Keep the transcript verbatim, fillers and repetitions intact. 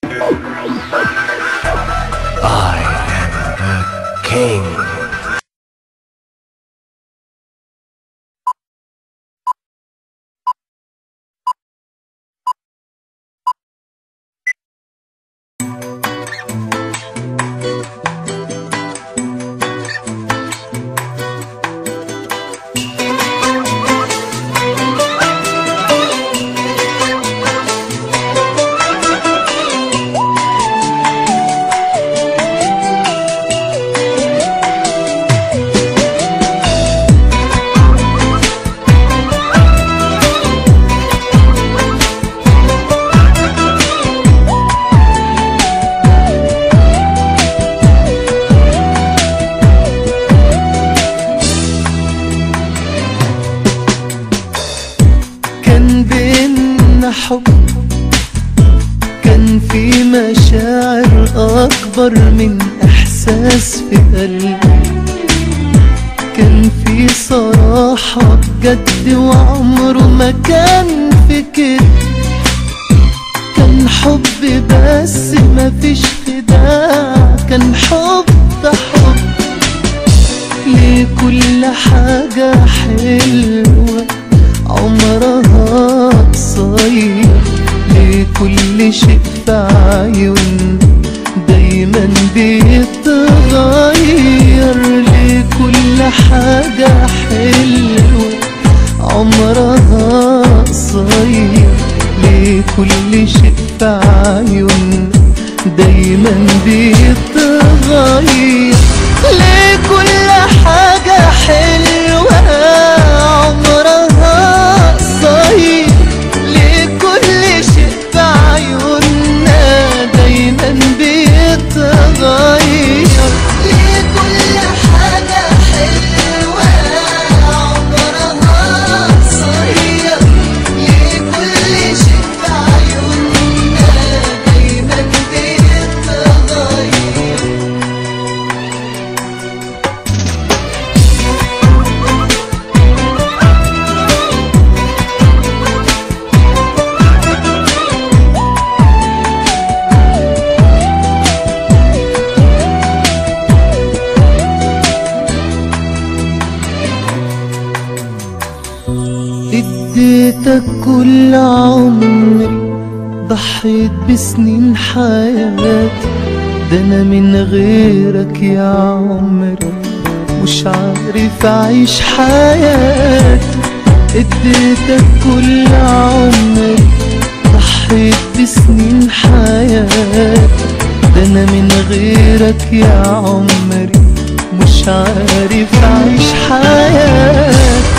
I am the king. كان بينا حب، كان في مشاعر أكبر من إحساس في قلبي، كان في صراحة بجد وعمره ما كان في كده، كان حب بس مفيش خداع، كان حب حب لكل حاجة حلوة عمرها قصير، لكل شيء في عيون دايما بيتغير، لكل حاجة حلوة عمرها قصير، لكل شيء في عيون دايما بيتغير، لكل حاجة حلوة عمرها قصير، لكل شيء في عيوننا دايما بيتغير، لكل حاجة حلوة عمرها قصير، لكل شيء في عيوننا دايما بيتغير. اديتك كل عمري، ضحيت بسنين حياتي، ده انا من غيرك يا عمري مش عارف اعيش حياتي، اديتك كل عمري، ضحيت بسنين حياتي، ده انا من غيرك يا عمري مش عارف اعيش حياتي.